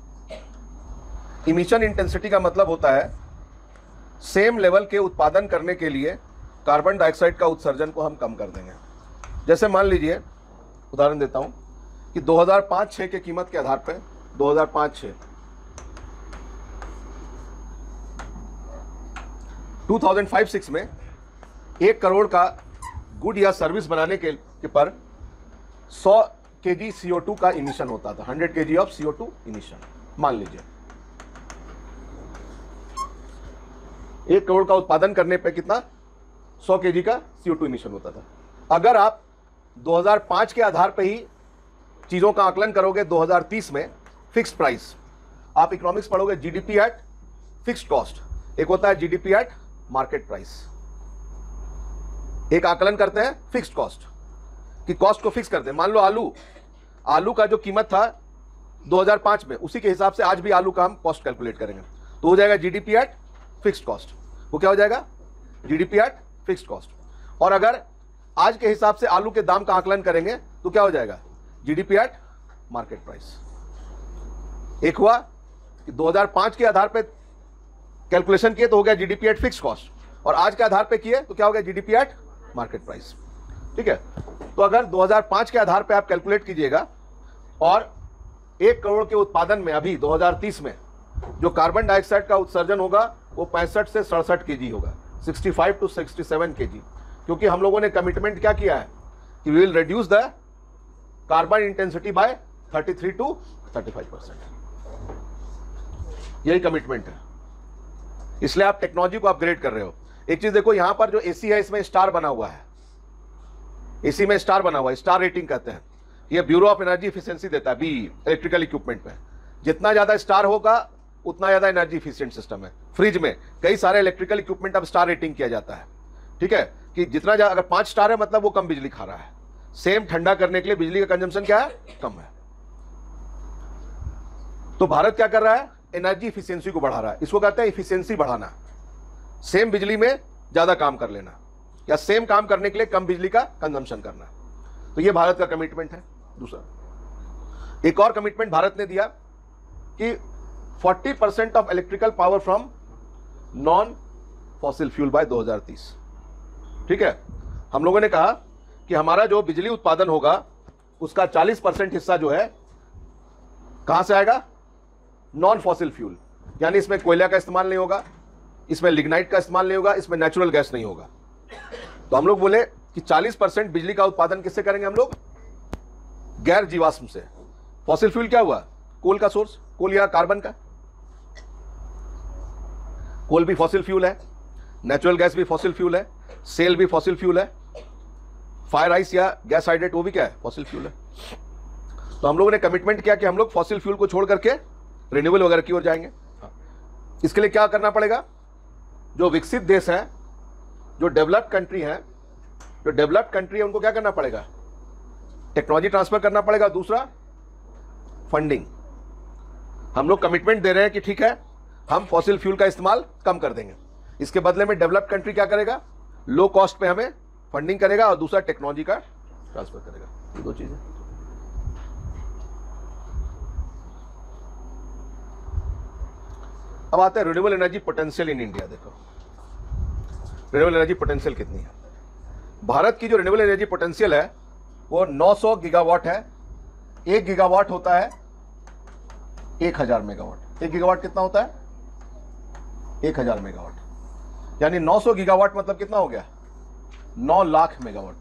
इमिशन इंटेंसिटी का मतलब होता है सेम लेवल के उत्पादन करने के लिए कार्बन डाइऑक्साइड का उत्सर्जन को हम कम कर देंगे। जैसे मान लीजिए, उदाहरण देता हूं कि दो हज़ार पाँच छह के कीमत के आधार पर दो हज़ार पाँच छह दो हज़ार पाँच छह में एक करोड़ का गुड या सर्विस बनाने के, के पर सौ केजी सी ओ टू का इमिशन होता था, hundred KG of C O two emission. मान लीजिए एक करोड़ का उत्पादन करने पे कितना, सौ केजी का सी ओ टू इमिशन होता था। अगर आप दो हज़ार पाँच के आधार पे ही चीजों का आकलन करोगे, दो हज़ार तीस में फिक्स्ड प्राइस, आप इकोनॉमिक्स पढ़ोगे, जीडीपी एट फिक्स्ड कॉस्ट, एक होता है जीडीपी एट मार्केट प्राइस। एक आकलन करते हैं फिक्स्ड कॉस्ट कि कॉस्ट को फिक्स करते हैं। मान लो आलू, आलू का जो कीमत था दो हज़ार पाँच में, उसी के हिसाब से आज भी आलू का हम कॉस्ट कैलकुलेट करेंगे, तो हो जाएगा जीडीपी एट फिक्स्ड कॉस्ट। वो क्या हो जाएगा, जीडीपी एट फिक्स्ड कॉस्ट। और अगर आज के हिसाब से आलू के दाम का आकलन करेंगे तो क्या हो जाएगा, जीडीपी एट मार्केट प्राइस। एक हुआ कि दो हज़ार पाँच के आधार पे कैलकुलेशन किए तो हो गया जीडीपी एट फिक्स्ड कॉस्ट, और आज के आधार पे किए तो क्या हो गया, जीडीपी एट मार्केट प्राइस। ठीक है, तो अगर दो हज़ार पाँच के आधार पे आप कैलकुलेट कीजिएगा और एक करोड़ के उत्पादन में अभी दो हज़ार तीस में जो कार्बन डाइऑक्साइड का उत्सर्जन होगा वो पैंसठ से सड़सठ केजी होगा, पैंसठ टू सड़सठ केजी। क्योंकि हम लोगों ने कमिटमेंट क्या किया है कि we will reduce the carbon intensity by thirty three to thirty five percent, यही कमिटमेंट है। इसलिए आप टेक्नोलॉजी को अपग्रेड कर रहे हो। एक चीज देखो, यहां पर जो एसी है इसमें स्टार बना हुआ है, एसी में स्टार बना हुआ है, स्टार रेटिंग कहते हैं। ये ब्यूरो ऑफ एनर्जी इफिशिएंसी देता है, बी इलेक्ट्रिकल इक्विपमेंट में। जितना ज्यादा स्टार होगा उतना ज्यादा एनर्जी इफिशिएंट सिस्टम है। फ्रिज में कई सारे इलेक्ट्रिकल इक्विपमेंट अब स्टार रेटिंग किया जाता है। ठीक है, कि जितना ज्यादा, अगर पांच स्टार है मतलब वो कम बिजली खा रहा है, सेम ठंडा करने के लिए बिजली का कंजम्पशन क्या है, कम है। तो भारत क्या कर रहा है, एनर्जी इफिशियंसी को बढ़ा रहा है। इसको कहते हैं इफिशियंसी बढ़ाना, सेम बिजली में ज्यादा काम कर लेना या सेम काम करने के लिए कम बिजली का कंजम्पशन करना। तो ये भारत का कमिटमेंट है। दूसरा, एक और कमिटमेंट भारत ने दिया कि चालीस percent of electrical power from non fossil fuel by दो हज़ार तीस। ठीक है, हम लोगों ने कहा कि हमारा जो बिजली उत्पादन होगा उसका चालीस परसेंट हिस्सा जो है कहां से आएगा, नॉन फॉसिल फ्यूल, यानी इसमें कोयला का इस्तेमाल नहीं होगा, इसमें लिग्नाइट का इस्तेमाल नहीं होगा, इसमें नेचुरल गैस नहीं होगा। तो हम लोग बोले कि चालीस परसेंट बिजली का उत्पादन किससे करेंगे हम लोग, गैर जीवाश्म से। फॉसिल फ्यूल क्या हुआ, कोल का सोर्स, कोल या कार्बन का, कोल भी फॉसिल फ्यूल है, नेचुरल गैस भी फॉसिल फ्यूल है, सेल भी फॉसिल फ्यूल है, फायर आइस या गैस हाइड्रेट वो भी क्या है, फॉसिल फ्यूल है। तो हम लोगों ने कमिटमेंट किया कि हम लोग फॉसिल फ्यूल को छोड़ करके रिन्यूएबल वगैरह की ओर जाएंगे। इसके लिए क्या करना पड़ेगा, जो विकसित देश है, जो डेवलप्ड कंट्री है, जो डेवलप्ड कंट्री है उनको क्या करना पड़ेगा, टेक्नोलॉजी ट्रांसफर करना पड़ेगा। दूसरा, फंडिंग। हम लोग कमिटमेंट दे रहे हैं कि ठीक है हम फॉसिल फ्यूल का इस्तेमाल कम कर देंगे, इसके बदले में डेवलप्ड कंट्री क्या करेगा, लो कॉस्ट पे हमें फंडिंग करेगा, और दूसरा टेक्नोलॉजी का ट्रांसफर करेगा। ये दो चीजें। अब आते हैं renewable energy potential in India. देखो रिन्यूएबल एनर्जी पोटेंशियल कितनी है। भारत की जो रिन्यूएबल एनर्जी पोटेंशियल है वो नौ सौ गीगावाट है। एक गीगावाट होता है एक हजार मेगावाट। एक गीगावाट कितना होता है, एक हजार मेगावाट, यानी नौ सौ गीगावाट मतलब कितना हो गया, नौ लाख मेगावाट।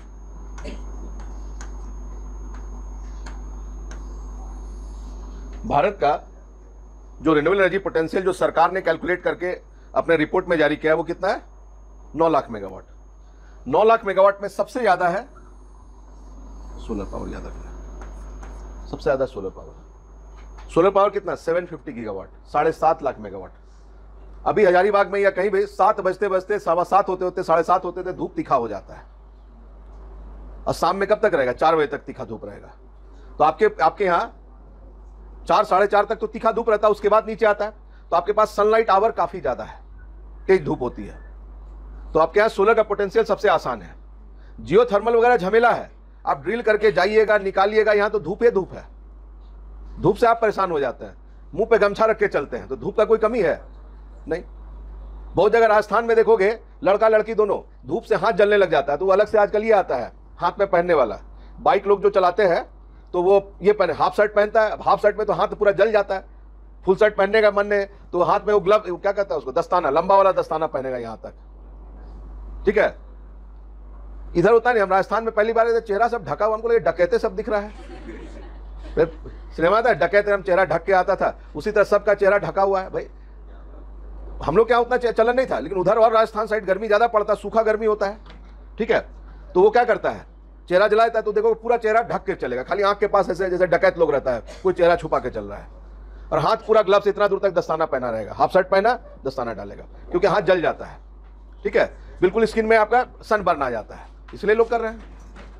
भारत का जो रिन्यूएबल एनर्जी पोटेंशियल जो सरकार ने कैलकुलेट करके अपने रिपोर्ट में जारी किया है वो कितना है, नौ लाख मेगावाट। नौ लाख मेगावाट में सबसे ज्यादा है सोलर पावर। याद रखना, सबसे ज्यादा सोलर पावर। सोलर पावर कितना, सात सौ पचास गीगावाट, साढ़े सात लाख मेगावाट। अभी हजारीबाग में या कहीं भी सात बजते बजते सवा सात होते होते साढ़े सात होते थे धूप तीखा हो जाता है, और शाम में कब तक रहेगा, चार बजे तक तीखा धूप रहेगा। तो आपके आपके यहाँ चार साढ़े चार तक तो तीखा धूप रहता है, उसके बाद नीचे आता है, तो आपके पास सनलाइट आवर काफी ज्यादा है, तेज धूप होती है। तो आपके यहाँ सोलर का पोटेंशियल सबसे आसान है। जियो थर्मल वगैरह झमेला है, आप ड्रिल करके जाइएगा निकालिएगा, यहाँ तो धूप ही धूप है, धूप से आप परेशान हो जाते हैं, मुंह पे गमछा रख के चलते हैं, तो धूप का कोई कमी है नहीं। बहुत जगह राजस्थान में देखोगे लड़का लड़की दोनों धूप से हाथ जलने लग जाता है, तो वो अलग से आजकल ये आता है हाथ में पहनने वाला। बाइक लोग जो चलाते हैं तो वो ये पहने, हाफ शर्ट पहनता है, हाफ शर्ट में तो हाथ पूरा जल जाता है। फुल शर्ट पहनने का मन है तो हाथ में वो ग्लव, क्या कहता है उसको, दस्ताना, लंबा वाला दस्ताना पहनेगा यहां तक। ठीक है, इधर होता नहीं। हम राजस्थान में पहली बार चेहरा सब ढका हुआ, हमको लगे डकैते सब दिख रहा है। सिनेमा था डकैते, हम चेहरा ढक के आता था, उसी तरह सबका चेहरा ढका हुआ है। भाई हम लोग क्या उतना चलन नहीं था, लेकिन उधर और राजस्थान साइड गर्मी ज्यादा पड़ता है, सूखा गर्मी होता है। ठीक है, तो वो क्या करता है, चेहरा जलाता है तो देखो पूरा चेहरा ढक के चलेगा, खाली आंख के पास ऐसे जैसे डकैत लोग रहता है, कोई चेहरा छुपा के चल रहा है, और हाथ पूरा ग्लव से इतना दूर तक दस्ताना पहना रहेगा, हाफ शर्ट पहना दस्ताना डालेगा, क्योंकि हाथ जल जाता है। ठीक है, बिल्कुल स्किन में आपका सन बर्न आ जाता है, इसलिए लोग कर रहे हैं।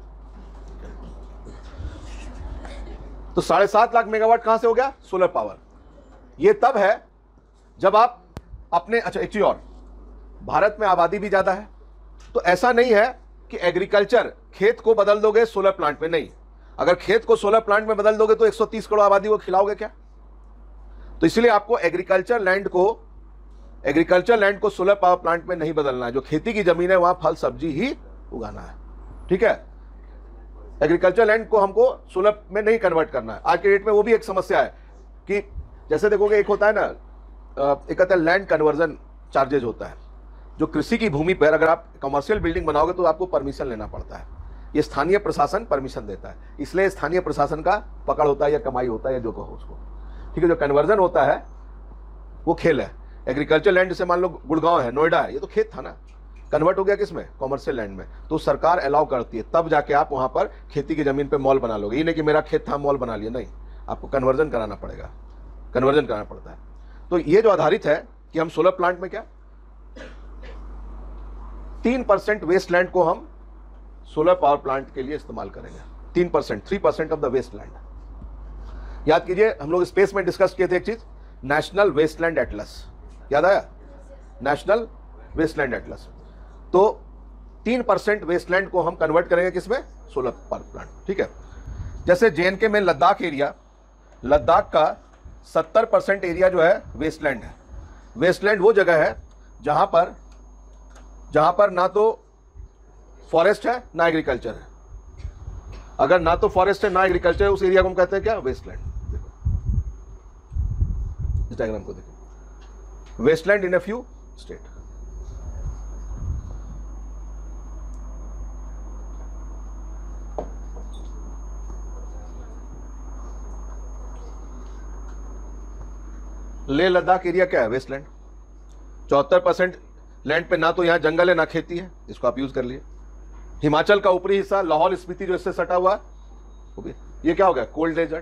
तो साढ़े सात लाख मेगावाट कहां से हो गया, सोलर पावर। ये तब है जब आप अपने, अच्छा एक चीज और, भारत में आबादी भी ज्यादा है, तो ऐसा नहीं है कि एग्रीकल्चर खेत को बदल दोगे सोलर प्लांट में, नहीं। अगर खेत को सोलर प्लांट में बदल दोगे तो एक सौ तीस करोड़ आबादी को खिलाओगे क्या। तो इसलिए आपको एग्रीकल्चर लैंड को एग्रीकल्चर लैंड को सोलर पावर प्लांट में नहीं बदलना है। जो खेती की जमीन है वहां फल सब्जी ही उगाना है। ठीक है, एग्रीकल्चर लैंड को हमको सोलर में नहीं कन्वर्ट करना है। आज के डेट में वो भी एक समस्या है कि जैसे देखोगे, एक होता है ना, एक कहता है लैंड कन्वर्जन चार्जेज होता है, जो कृषि की भूमि पर अगर आप कमर्शियल बिल्डिंग बनाओगे तो आपको परमिशन लेना पड़ता है। ये स्थानीय प्रशासन परमिशन देता है, इसलिए स्थानीय प्रशासन का पकड़ होता है या कमाई होता है या जो कहो उसको। ठीक है, जो कन्वर्जन होता है वो खेल है। एग्रीकल्चर लैंड जैसे मान लो गुड़गांव है, नोएडा है, ये तो खेत था ना, कन्वर्ट हो गया किसमें, कॉमर्शियल लैंड में, तो सरकार अलाउ करती है, तब जाके आप वहां पर खेती की जमीन पे मॉल बना लोगे। ये नहीं कि मेरा खेत था मॉल बना लिया, नहीं, आपको कन्वर्जन कराना पड़ेगा, कन्वर्जन कराना पड़ता है। तो ये जो आधारित है कि हम सोलर प्लांट में क्या तीन परसेंट वेस्ट लैंड को हम सोलर पावर प्लांट के लिए इस्तेमाल करेंगे। तीन परसेंट, three percent of the waste land. याद कीजिए, हम लोग स्पेस में डिस्कस किए थे एक चीज, नेशनल वेस्टलैंड एटलस, याद आया, नेशनल वेस्टलैंड एटलस। तो तीन परसेंट वेस्टलैंड को हम कन्वर्ट करेंगे किसमें, सोलर पावर प्लांट। ठीक है, जैसे जे एंड के में लद्दाख एरिया, लद्दाख का सत्तर परसेंट एरिया जो है वेस्टलैंड है। वेस्टलैंड वो जगह है जहां पर जहां पर ना तो फॉरेस्ट है ना एग्रीकल्चर है। अगर ना तो फॉरेस्ट है ना एग्रीकल्चर है, उस एरिया को हम कहते हैं क्या? वेस्टलैंड। देखो इस डायग्राम को देखो, wasteland in a few state. Leh Ladakh area क्या है? वेस्टलैंड। चौहत्तर परसेंट लैंड पे ना तो यहां जंगल है ना खेती है, इसको आप यूज कर लिए। हिमाचल का ऊपरी हिस्सा लाहौल स्पीति जो इससे सटा हुआ है, ये क्या हो गया? Cold desert.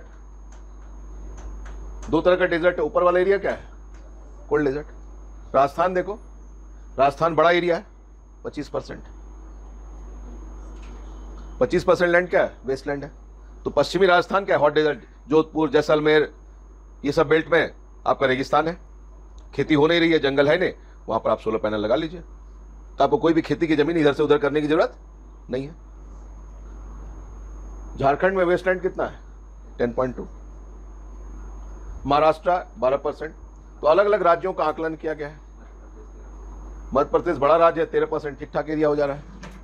दो तरह का डेजर्ट है, ऊपर वाला एरिया क्या है? Cold desert. राजस्थान देखो, राजस्थान बड़ा एरिया है, पच्चीस परसेंट पच्चीस परसेंट लैंड क्या है? वेस्टलैंड है। तो पश्चिमी राजस्थान क्या है? Hot desert. जोधपुर, जैसलमेर, ये सब बेल्ट में आपका रेगिस्तान है, खेती हो नहीं रही है, जंगल है नहीं, वहां पर आप सोलर पैनल लगा लीजिए, तो आपको कोई भी खेती की जमीन इधर से उधर करने की जरूरत नहीं है। झारखंड में वेस्टलैंड कितना है? Ten point two. महाराष्ट्र बारह परसेंट। तो अलग अलग राज्यों का आकलन किया गया है। मध्य प्रदेश बड़ा राज्य है, तेरह परसेंट, ठीक ठाक एरिया हो जा रहा है।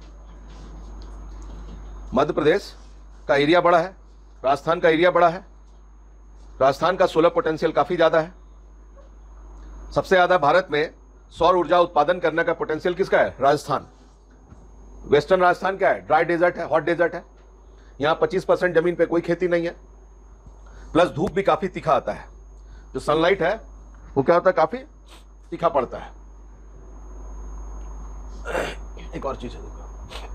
मध्य प्रदेश का एरिया बड़ा है, राजस्थान का एरिया बड़ा है, राजस्थान का सोलर पोटेंशियल काफी ज्यादा है। सबसे ज्यादा भारत में सौर ऊर्जा उत्पादन करने का पोटेंशियल किसका है? राजस्थान। वेस्टर्न राजस्थान क्या है? ड्राई डेजर्ट है, हॉट डेजर्ट है। यहां पच्चीस परसेंट जमीन पे कोई खेती नहीं है, प्लस धूप भी काफी तीखा आता है। जो सनलाइट है वो क्या होता है? काफी तीखा पड़ता है। एक और चीज है देखो,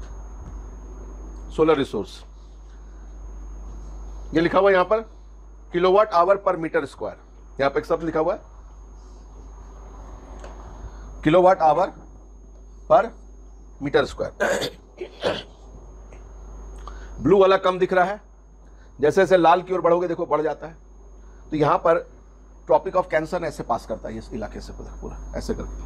सोलर रिसोर्स, ये लिखा हुआ है यहां पर kilowatt hour per metre square. यहां पर एक शब्द लिखा हुआ है kilowatt hour per metre square. Blue वाला कम दिख रहा है, जैसे जैसे लाल की ओर बढ़ोगे देखो बढ़ जाता है। तो यहां पर ट्रॉपिक ऑफ कैंसर ऐसे पास करता है इस इलाके से पूरा ऐसे करके।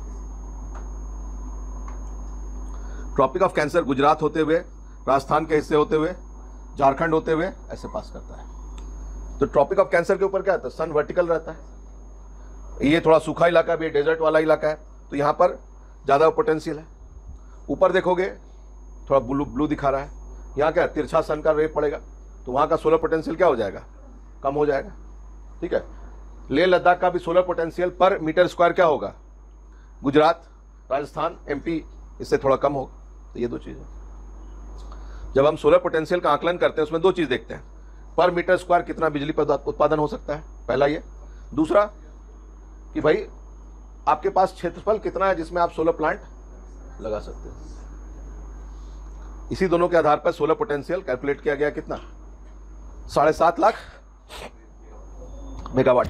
ट्रॉपिक ऑफ कैंसर गुजरात होते हुए, राजस्थान के हिस्से होते हुए, झारखंड होते हुए ऐसे पास करता है। तो ट्रॉपिक ऑफ कैंसर के ऊपर क्या होता है? सन वर्टिकल रहता है। ये थोड़ा सूखा इलाका भी है, डेजर्ट वाला इलाका है, तो यहां पर ज्यादा पोटेंशियल है। ऊपर देखोगे थोड़ा ब्लू ब्लू दिखा रहा है, यहाँ क्या तिरछा सन का रे पड़ेगा, तो वहां का सोलर पोटेंशियल क्या हो जाएगा? कम हो जाएगा। ठीक है। लेह लद्दाख का भी solar potential per metre square क्या होगा? गुजरात, राजस्थान, एमपी इससे थोड़ा कम होगा। तो ये दो चीजें, जब हम सोलर पोटेंशियल का आकलन करते हैं उसमें दो चीज देखते हैं, पर मीटर स्क्वायर कितना बिजली उत्पादन हो सकता है, पहला ये। दूसरा कि भाई आपके पास क्षेत्रफल कितना है जिसमें आप सोलर प्लांट लगा सकते हैं। इसी दोनों के आधार पर सोलर पोटेंशियल कैलकुलेट किया गया, कितना? साढ़े सात लाख मेगावाट।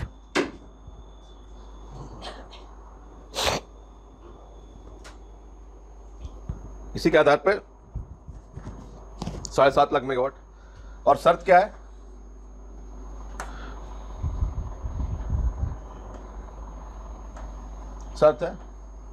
इसी के आधार पर साढ़े सात लाख मेगावाट। और शर्त क्या है? शर्त है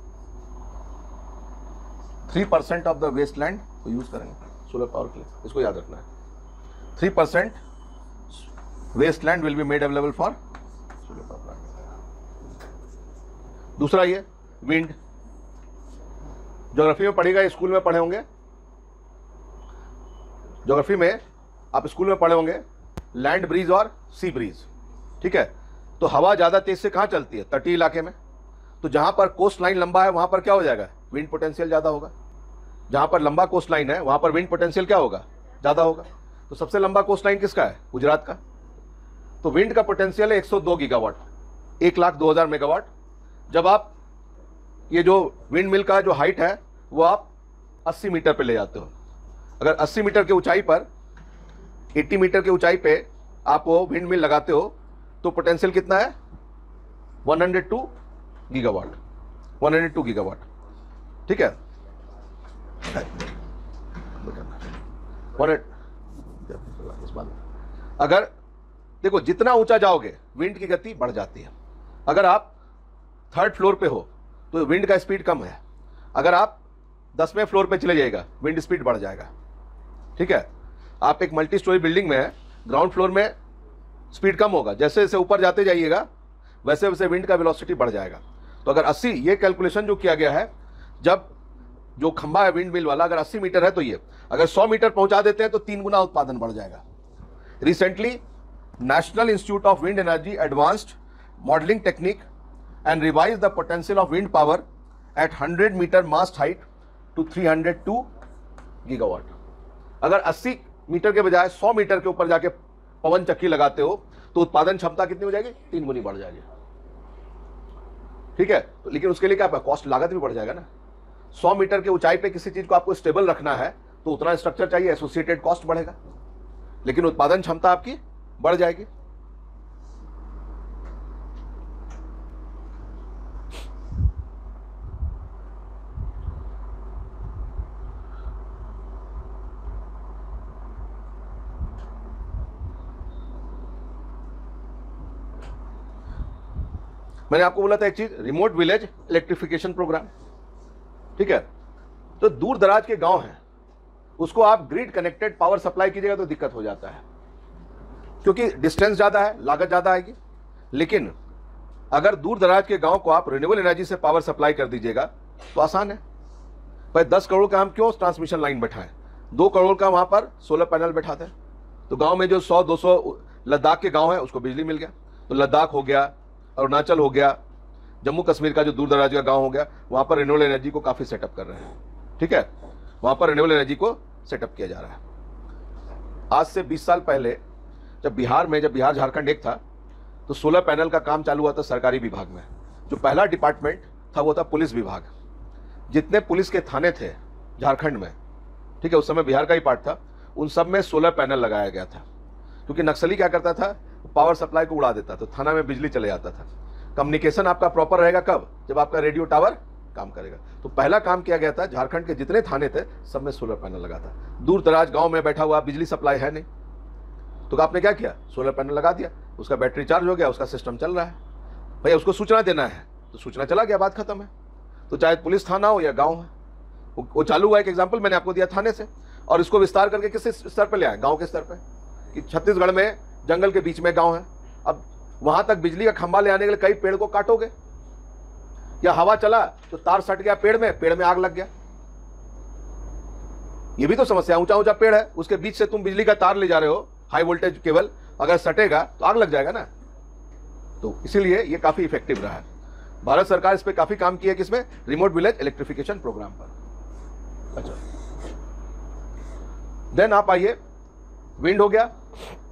three percent of the waste land को यूज करेंगे सोलर पावर के लिए, इसको याद रखना है। Three percent waste land will be made available for solar power plant. दूसरा ये विंड, ज्योग्राफी में पढ़ेगा, स्कूल में पढ़े होंगे, ज्योग्राफी में आप स्कूल में पढ़े होंगे लैंड ब्रीज और सी ब्रीज। ठीक है। तो हवा ज्यादा तेज से कहां चलती है? तटीय इलाके में। तो जहां पर कोस्ट लाइन लंबा है वहां पर क्या हो जाएगा? विंड पोटेंशियल ज्यादा होगा। जहां पर लंबा कोस्ट लाइन है वहां पर विंड पोटेंशियल क्या होगा? ज्यादा होगा। तो सबसे लंबा कोस्ट लाइन किसका है? गुजरात का। तो विंड का पोटेंशियल है एक सौ दो गीगावाट, एक लाख दो हजार मेगावाट। जब आप ये जो विंड मिल का जो हाइट है वो आप अस्सी मीटर पे ले जाते हो, अगर अस्सी मीटर की ऊंचाई पर, अस्सी मीटर की ऊंचाई पे आप वो विंड मिल लगाते हो तो पोटेंशियल कितना है? एक सौ दो गीगावाट, एक सौ दो गीगावाट। ठीक है। अगर देखो जितना ऊंचा जाओगे विंड की गति बढ़ जाती है। अगर आप थर्ड फ्लोर पे हो तो विंड का स्पीड कम है, अगर आप दसवें फ्लोर पे चले जाएगा विंड स्पीड बढ़ जाएगा। ठीक है। आप एक मल्टी स्टोरी बिल्डिंग में ग्राउंड फ्लोर में स्पीड कम होगा, जैसे जैसे ऊपर जाते जाइएगा वैसे वैसे विंड का वेलोसिटी बढ़ जाएगा। तो अगर अस्सी, ये कैलकुलेशन जो किया गया है, जब जो खंभा है विंड मिल वाला अगर अस्सी मीटर है तो ये अगर सौ मीटर पहुंचा देते हैं तो तीन गुना उत्पादन बढ़ जाएगा। Recently national institute of wind energy advanced modelling technique and revise the potential of wind power at hundred metre mast height to three hundred two gigawatt. अगर अस्सी मीटर के बजाय सौ मीटर के ऊपर जाके पवन चक्की लगाते हो तो उत्पादन क्षमता कितनी हो जाएगी? तीन गुनी बढ़ जाएगी। ठीक है, तो लेकिन उसके लिए क्या कॉस्ट, लागत भी बढ़ जाएगा ना। सौ मीटर के ऊंचाई पे किसी चीज को आपको स्टेबल रखना है तो उतना स्ट्रक्चर चाहिए, एसोसिएटेड कॉस्ट बढ़ेगा, लेकिन उत्पादन क्षमता आपकी बढ़ जाएगी। मैंने आपको बोला था एक चीज, रिमोट विलेज इलेक्ट्रिफिकेशन प्रोग्राम। ठीक है, तो दूर दराज के गांव हैं उसको आप ग्रिड कनेक्टेड पावर सप्लाई कीजिएगा तो दिक्कत हो जाता है, क्योंकि डिस्टेंस ज्यादा है, लागत ज्यादा आएगी। लेकिन अगर दूर दराज के गांव को आप रिन्यूएबल एनर्जी से पावर सप्लाई कर दीजिएगा तो आसान है। भाई दस करोड़ का हम क्यों ट्रांसमिशन लाइन बैठाएं, दो करोड़ का वहां पर सोलर पैनल बैठा दें, तो गांव में जो सौ दो सौ लद्दाख के गांव है उसको बिजली मिल गया। तो लद्दाख हो गया, अरुणाचल हो गया, जम्मू कश्मीर का जो दूर दराज का गांव हो गया, वहां पर रिन्यूएबल एनर्जी को काफी सेटअप कर रहे हैं। ठीक है, वहां पर रिन्यूएबल एनर्जी को सेटअप किया जा रहा है। आज से बीस साल पहले जब बिहार में, जब बिहार झारखंड एक था, तो सोलर पैनल का काम चालू हुआ था सरकारी विभाग में। जो पहला डिपार्टमेंट था वो था पुलिस विभाग। जितने पुलिस के थाने थे झारखंड में, ठीक है, उस समय बिहार का ही पार्ट था, उन सब में सोलर पैनल लगाया गया था। क्योंकि नक्सली क्या करता था, पावर सप्लाई को उड़ा देता, तो थाना में बिजली चले जाता था। कम्युनिकेशन आपका प्रॉपर रहेगा कब? जब आपका रेडियो टावर काम करेगा। तो पहला काम किया गया था, झारखंड के जितने थाने थे सब में सोलर पैनल लगा था। दूर दराज गांव में बैठा हुआ, बिजली सप्लाई है नहीं, तो आपने क्या किया, सोलर पैनल लगा दिया, उसका बैटरी चार्ज हो गया, उसका सिस्टम चल रहा है। भैया उसको सूचना देना है तो सूचना चला गया, बात खत्म है। तो चाहे पुलिस थाना हो या गाँव है, वो चालू हुआ। एक एग्जाम्पल मैंने आपको दिया थाने से, और इसको विस्तार करके किस स्तर पर ले आए, गाँव के स्तर पर, कि छत्तीसगढ़ में जंगल के बीच में गाँव है, अब वहां तक बिजली का खंभा ले आने के लिए कई पेड़ को काटोगे, या हवा चला तो तार सट गया पेड़ में, पेड़ में आग लग गया। ये भी तो समस्या, ऊंचा ऊंचा पेड़ है, उसके बीच से तुम बिजली का तार ले जा रहे हो, हाई वोल्टेज केबल, अगर सटेगा तो आग लग जाएगा ना। तो इसीलिए ये काफी इफेक्टिव रहा है। भारत सरकार इस पे काफी काम किया, किसमें? रिमोट विलेज इलेक्ट्रिफिकेशन प्रोग्राम पर। अच्छा, देन आप आइए, विंड हो गया।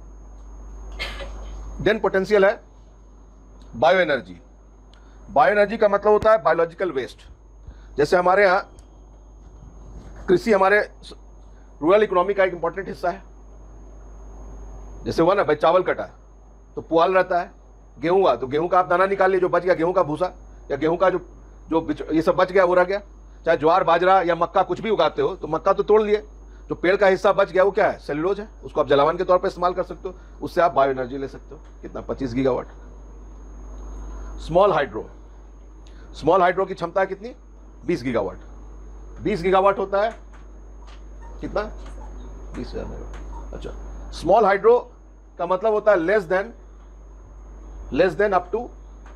देन पोटेंशियल है बायो एनर्जी। बायो एनर्जी का मतलब होता है बायोलॉजिकल वेस्ट। जैसे हमारे यहाँ कृषि हमारे रूरल इकोनॉमी का एक इंपॉर्टेंट हिस्सा है। जैसे हुआ ना भाई, चावल कटा तो पुआल रहता है, गेहूं हुआ तो गेहूं का आप दाना निकाल लिए, जो बच गया गेहूं का भूसा, या गेहूं का जो जो ये सब बच गया वो रह गया। चाहे ज्वार बाजरा या मक्का कुछ भी उगाते हो तो मक्का तो तोड़ लिए, जो पेड़ का हिस्सा बच गया वो क्या है? सेलुलोज है, उसको आप जलावन के तौर पर इस्तेमाल कर सकते हो, उससे आप बायो एनर्जी ले सकते हो। कितना? पच्चीस gigawatt. Small hydro, small hydro की क्षमता है कितनी? बीस गीगावाट। बीस गीगावाट होता है कितना? बीस हजार मेगावाट। अच्छा, स्मॉल हाइड्रो का मतलब होता है less than less than up to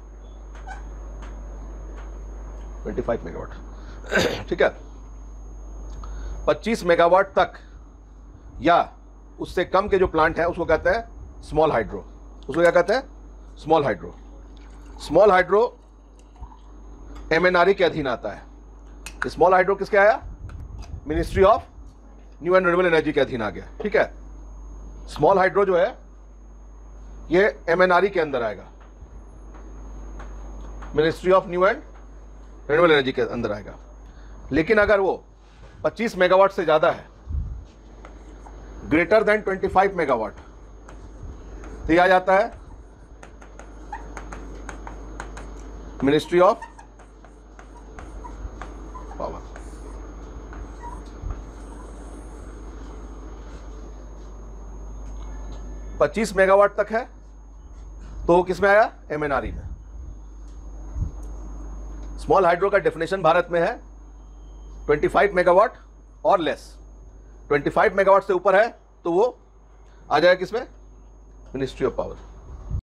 पच्चीस मेगावाट। ठीक है, पच्चीस मेगावाट तक या उससे कम के जो प्लांट है उसको कहते हैं स्मॉल हाइड्रो। उसको क्या कहते हैं? Small hydro. Small hydro MNRE के अधीन आता है। स्मॉल हाइड्रो किसके आया? Ministry of new and renewable energy के अधीन आ गया। ठीक है, स्मॉल हाइड्रो जो है ये एमएनआरई के अंदर आएगा, ministry of new and renewable energy के अंदर आएगा। लेकिन अगर वो पच्चीस मेगावाट से ज्यादा है, ग्रेटर देन पच्चीस मेगावाट, तो यह आ जाता है मिनिस्ट्री ऑफ पावर। पच्चीस मेगावाट तक है तो किस में आया? एमएनआरई में। स्मॉल हाइड्रो का डेफिनेशन भारत में है पच्चीस मेगावाट और लेस। पच्चीस मेगावाट से ऊपर है तो वो आ जाएगा किसमें? Ministry of power.